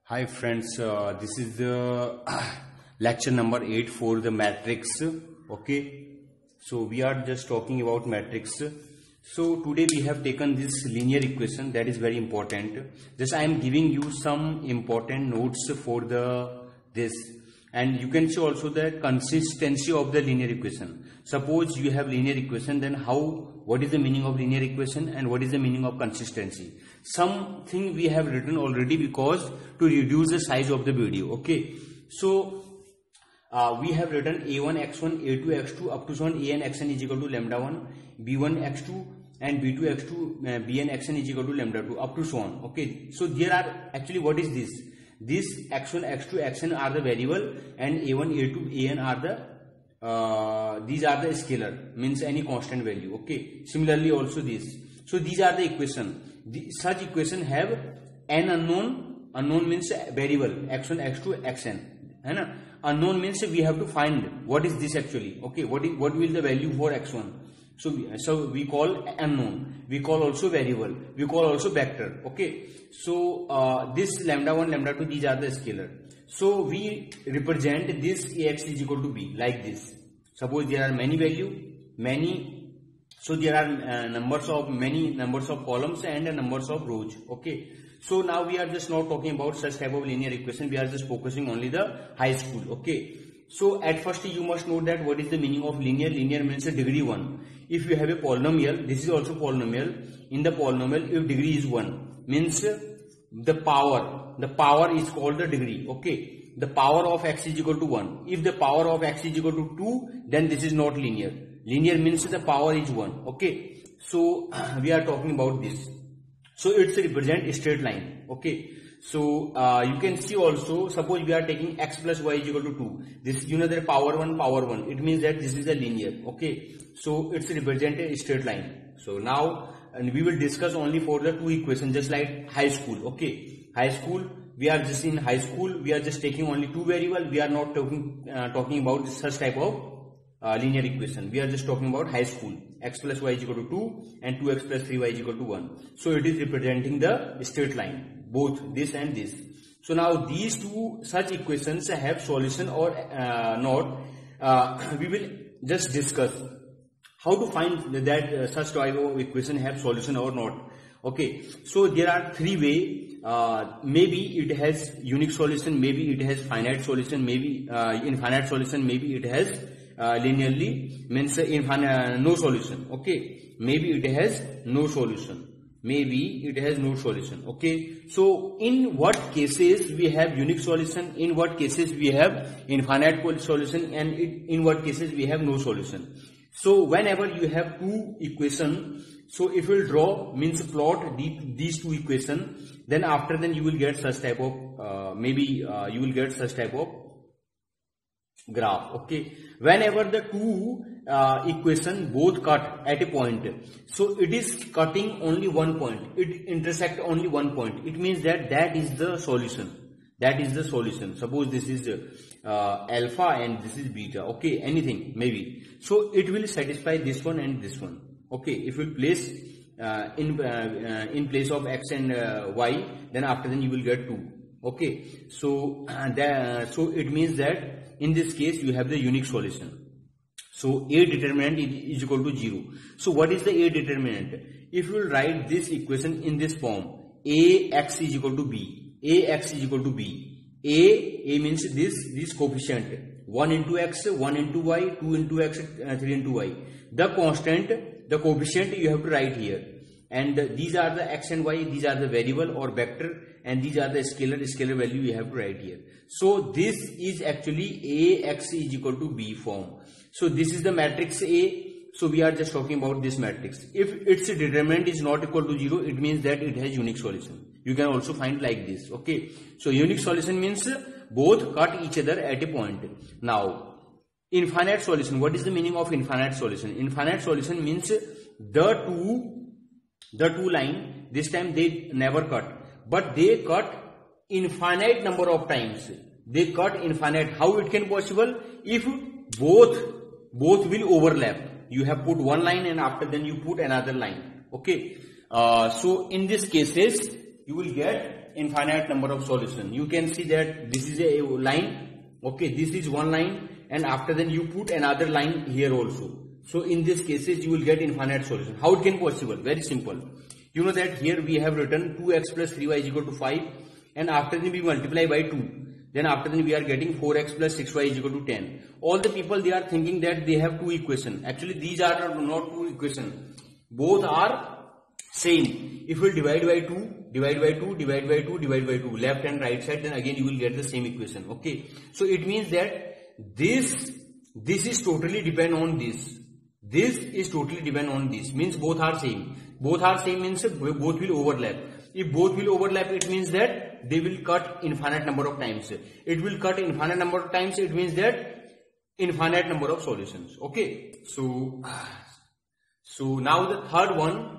Hi friends, this is the lecture number 8 for the matrix. Okay, so we are just talking about matrix. So today we have taken this linear equation, that is very important. Just I am giving you some important notes for this, and you can see also the consistency of the linear equation. Suppose you have linear equation, then what is the meaning of linear equation and what is the meaning of consistency? Something we have written already because to reduce the size of the video. Okay, so we have written a1 x1 a2 x2 up to so on an xn is equal to lambda 1, b1 x2 and b2 x2 bn xn is equal to lambda 2 up to so on. Okay, so there are actually, what is this? This x1 x2 xn are the variable and a1 a2 an are the these are the scalar, means any constant value. Okay, similarly also this. So these are the equation. Such equation have n unknown means variable x1 x2 xn, है ना? Unknown means we have to find what is this actually. Okay, what will the value for x1? So we call unknown, we call also variable, we call also vector. Okay, so this lambda 1 lambda 2, these are the scalar. So we represent this ax is equal to b like this. Suppose there are many value, so there are many numbers of columns and numbers of rows. Okay, so now we are just not talking about such type of linear equation, we are just focusing only the high school. Okay, so at first you must know that what is the meaning of linear. Linear means degree 1. If you have a polynomial, this is also polynomial. In the polynomial, if degree is 1, means the power is called the degree. Okay, the power of x is equal to 1. If the power of x is equal to 2, then this is not linear. Linear means the power is 1. Okay, so we are talking about this. So it's represent a straight line. Okay, so you can see also, suppose we are taking x plus y is equal to 2. This, the power 1. It means that this is a linear. Okay, so it's represent a straight line. So now we will discuss only for the two equations, just like high school. Okay, high school, we are just in high school, we are just taking only two variable. We are not talking about such type of linear equation. We are just talking about high school. X plus y is equal to 2 and 2x plus 3y is equal to 1. So it is representing the straight line, both this and this. So now these two such equations have solution or not. We will just discuss how to find that such type of equation have solution or not. Okay, so there are three ways. Maybe it has unique solution, maybe it has finite solution, maybe infinite solution, maybe it has linearly, means no solution. Okay, maybe it has no solution, Okay, so in what cases we have unique solution, in what cases we have infinite solution, and in what cases we have no solution. So whenever you have two equations, so if you will draw, means plot these two equations, then after then you will get such type of you will get such type of graph. Okay, whenever the two equation both cut at a point, so it is cutting only one point, it intersect only one point, it means that is the solution. Suppose this is alpha and this is beta. Okay, anything maybe, so it will satisfy this one and this one. Okay, if you place in place of x and y, then after then you will get 2. Okay, so so it means that in this case you have the unique solution. So a determinant is equal to 0. So what is the a determinant? If you will write this equation in this form, ax is equal to b, ax is equal to b, a means this coefficient, 1 into x, 1 into y, 2 into x, 3 into y. The constant, the coefficient you have to write here, and these are the x and y, these are the variable or vector, and these are the scalar value you have to write here. So this is actually ax is equal to b form. So this is the matrix A. So we are just talking about this matrix. If its determinant is not equal to 0, it means that it has unique solution. You can also find like this. Okay, so unique solution means both cut each other at a point. Now infinite solution, what is the meaning of infinite solution? Infinite solution means the two line, this time they never cut, but they cut infinite number of times. They cut infinite. How it can possible? If both will overlap, you have put one line and after then you put another line. Okay, so in these cases you will get infinite number of solution. You can see that this is a line, okay, this is one line, and after then you put another line here also. So in these cases you will get infinite solution. How it can possible? Very simple. You know that here we have written 2x plus 3y is equal to 5, and after then we multiply by 2. Then after then we are getting 4x plus 6y is equal to 10. All the people, they are thinking that they have two equations. Actually these are not two equations. Both are same. If we divide by 2, divide by 2, divide by 2, divide by 2, left and right side, then again you will get the same equation. Okay. So it means that this is totally depend on this. This is totally depend on this. Means both are same. Both are same means both will overlap. If both will overlap, it means that they will cut infinite number of times. It will cut infinite number of times. It means that infinite number of solutions. Okay. So now the third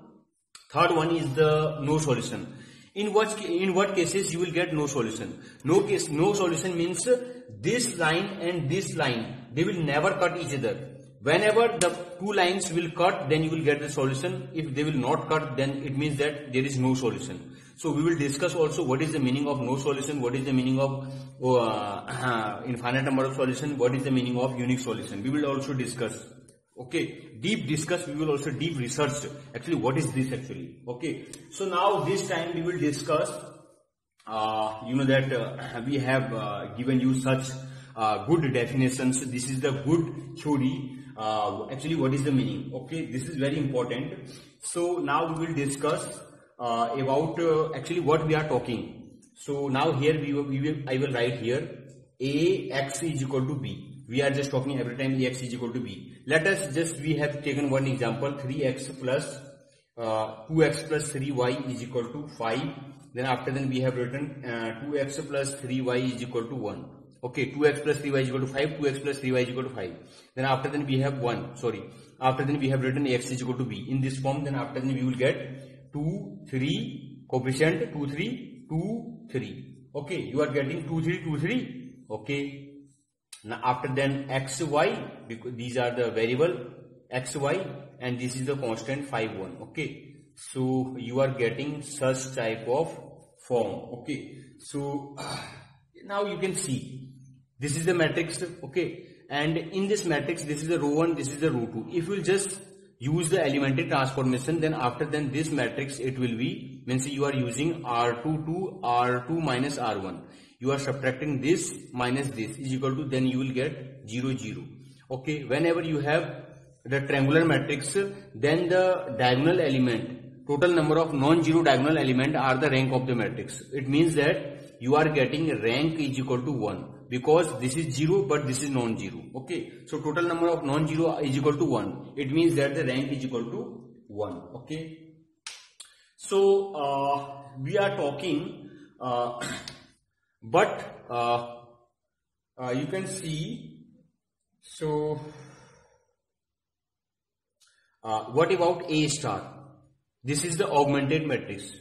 one is the no solution. In what cases you will get no solution? No solution means this line and this line, they will never cut each other. Whenever the two lines will cut, then you will get the solution. If they will not cut, then it means that there is no solution. So we will discuss also what is the meaning of no solution, what is the meaning of infinite number of solution, what is the meaning of unique solution. We will also discuss. Okay, deep discuss. We will also deep research. Actually, what is this actually? Okay. So now this time we will discuss. You know that we have given you such good definitions. This is the good theory. Actually, what is the meaning? Okay, this is very important. So now we will discuss about actually what we are talking. So now here I will write here ax is equal to b. We are just talking every time ax is equal to b. Let us just, we have taken one example, 3x plus 2x plus 3y is equal to 5. Then after then we have written 2x plus 3y is equal to 1. Okay, 2x plus 3y is equal to 5, 2x plus 3y is equal to 5. Then after then we have 1, sorry. After then we have written x is equal to b. In this form, then after then we will get 2, 3, coefficient 2, 3, 2, 3. Okay, you are getting 2, 3, 2, 3. Okay. Now after then xy, because these are the variable xy, and this is the constant 5, 1. Okay. So you are getting such type of form. Okay. So now you can see. This is the matrix, okay, and in this matrix, this is the row 1, this is the row 2. If you will just use the elementary transformation, then after then this matrix, it will be, means you are using R2 to R2 minus R1. You are subtracting this minus this is equal to, then you will get 0, 0. Okay, whenever you have the triangular matrix, then the diagonal element, total number of non-zero diagonal element are the rank of the matrix. It means that you are getting rank is equal to 1. Because this is 0 but this is non-zero. Okay. So total number of non-zero is equal to 1. It means that the rank is equal to 1. Okay. So we are talking but you can see. So what about A star? This is the augmented matrix.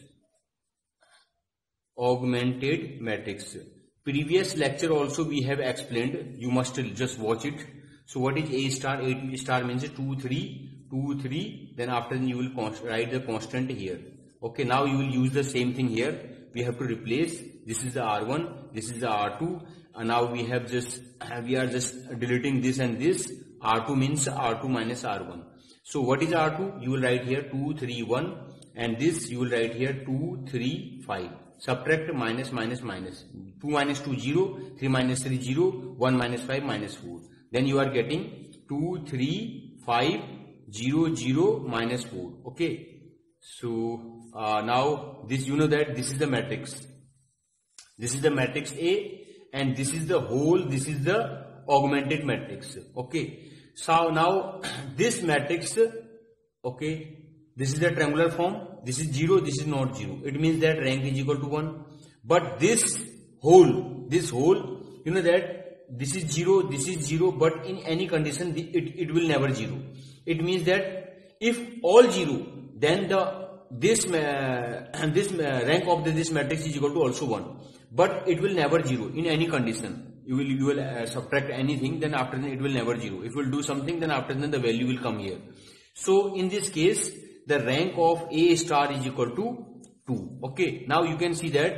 Augmented matrix. Previous lecture also we have explained. You must just watch it. So what is A star? A star means 2, 3, 2, 3. Then after you will write the constant here. Okay, now you will use the same thing here. We have to replace. This is the R1. This is the R2. And now we are just deleting this and this. R2 means R2 minus R1. So what is R2? You will write here 2, 3, 1. And this you will write here 2, 3, 5. Subtract minus minus minus. 2 minus 2 0, 3 minus 3 0, 1 minus 5 minus 4. Then you are getting 2, 3, 5, 0, 0, minus 4. Okay. So now this, you know that this is the matrix. This is the matrix A, and this is the whole, this is the augmented matrix. Okay. So now this matrix, okay, this is the triangular form. This is 0, this is not 0. It means that rank is equal to 1. But this whole, you know that this is 0, this is 0, but in any condition it will never 0. It means that if all 0, then this rank of this matrix is equal to also 1. But it will never 0 in any condition. You will subtract anything, then after that it will never 0. If you will do something, then after that the value will come here. So in this case, the rank of A star is equal to 2. Okay. Now you can see that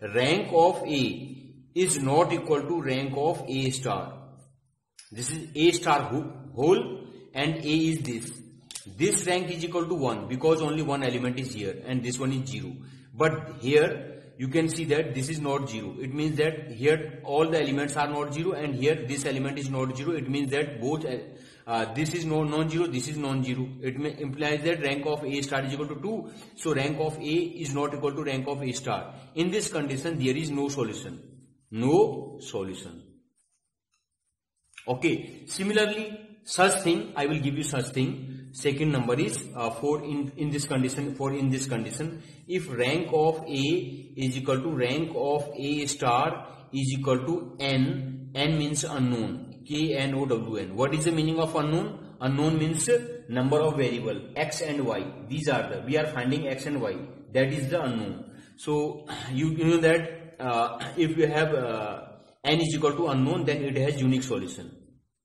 rank of A is not equal to rank of A star. This is A star whole and A is this. This rank is equal to 1 because only one element is here and this one is 0. But here you can see that this is not 0. It means that here all the elements are not 0 and here this element is not 0. It means that both this is non-zero, this is non-zero. It implies that rank of A star is equal to 2. So rank of A is not equal to rank of A star. In this condition there is no solution. No solution. Okay. Similarly, such thing, I will give you such thing. Second number is in this condition, if rank of A is equal to rank of A star is equal to n means unknown, K-N-O-W-N. What is the meaning of unknown? Unknown means number of variable x and y. These are we are finding x and y. That is the unknown. So you know that if you have n is equal to unknown, then it has unique solution.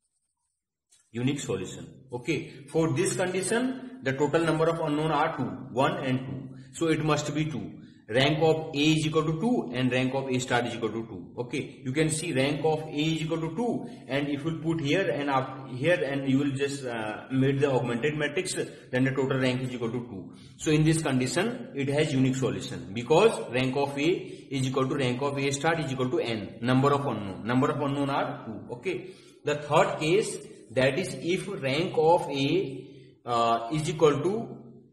Unique solution. Okay. For this condition, the total number of unknown are 2, 1 and 2. So it must be 2. Rank of A is equal to 2 and rank of A star is equal to 2. Okay. You can see rank of A is equal to 2 and if you put here and you will just make the augmented matrix, then the total rank is equal to 2. So in this condition, it has unique solution because rank of A is equal to rank of A star is equal to n. Number of unknown. Number of unknown are 2. Okay. The third case, that is if rank of A is equal to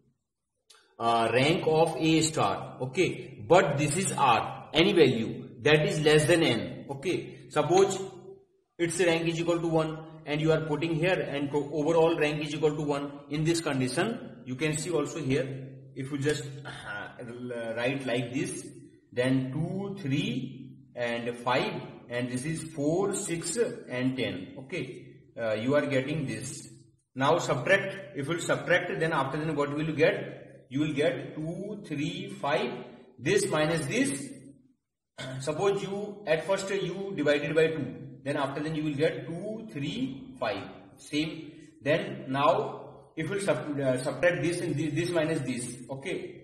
rank of A star. Okay. But this is R. Any value that is less than n. Okay. Suppose its rank is equal to 1 and you are putting here and overall rank is equal to 1. In this condition, you can see also here, if you just write like this, then 2, 3 and 5 and this is 4, 6 and 10. Okay. You are getting this. Now subtract. If you subtract, then after then what will you get? You will get 2, 3, 5. This minus this. Suppose you at first you divided by 2. Then after then you will get 2, 3, 5. Same. Then now if you subtract this and this minus this. Okay.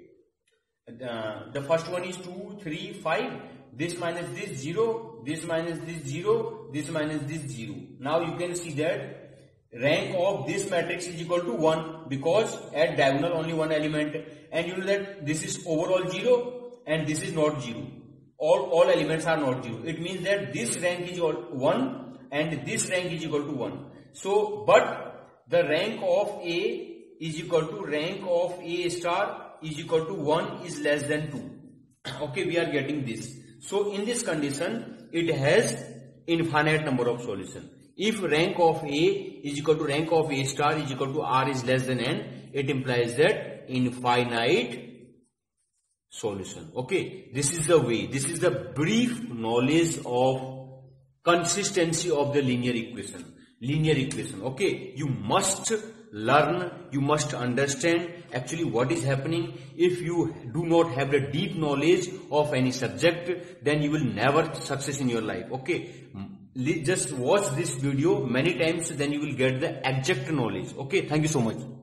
The first one is 2, 3, 5. This minus this 0, this minus this 0, this minus this 0. Now you can see that rank of this matrix is equal to 1 because at diagonal only one element, and you know that this is overall 0 and this is not 0. All elements are not 0. It means that this rank is 1 and this rank is equal to 1. So, but the rank of A is equal to rank of A star is equal to 1 is less than 2. Okay, we are getting this. So in this condition, it has infinite number of solutions. If rank of A is equal to rank of A star is equal to R is less than n, it implies that infinite solution. Okay, this is the way. This is the brief knowledge of consistency of the linear equation. Linear equation. Okay, you must learn, you must understand actually what is happening. If you do not have the deep knowledge of any subject, then you will never success in your life. Okay, just watch this video many times, then you will get the exact knowledge. Okay, thank you so much.